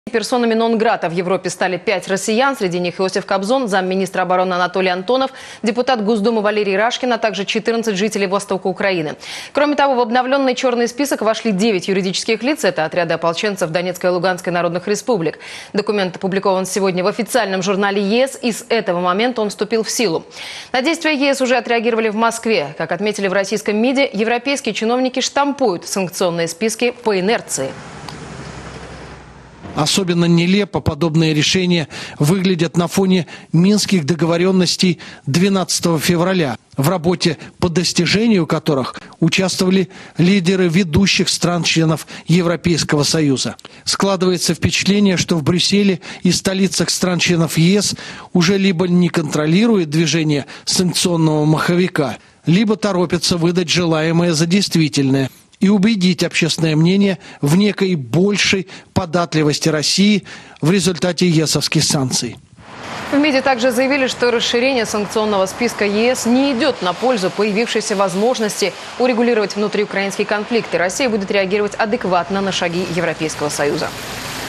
Персонами нон-грата в Европе стали 5 россиян. Среди них Иосиф Кобзон, замминистра обороны Анатолий Антонов, депутат Госдумы Валерий Рашкин, а также 14 жителей востока Украины. Кроме того, в обновленный черный список вошли 9 юридических лиц. Это отряды ополченцев Донецкой и Луганской народных республик. Документ опубликован сегодня в официальном журнале ЕС, и с этого момента он вступил в силу. На действия ЕС уже отреагировали в Москве. Как отметили в российском МИДе, европейские чиновники штампуют санкционные списки по инерции. Особенно нелепо подобные решения выглядят на фоне минских договоренностей 12 февраля, в работе по достижению которых участвовали лидеры ведущих стран-членов Европейского Союза. Складывается впечатление, что в Брюсселе и столицах стран-членов ЕС уже либо не контролирует движение санкционного маховика, либо торопятся выдать желаемое за действительное и убедить общественное мнение в некой большей податливости России в результате ЕСовских санкций. В МИДе также заявили, что расширение санкционного списка ЕС не идет на пользу появившейся возможности урегулировать внутриукраинский конфликт, и Россия будет реагировать адекватно на шаги Европейского Союза.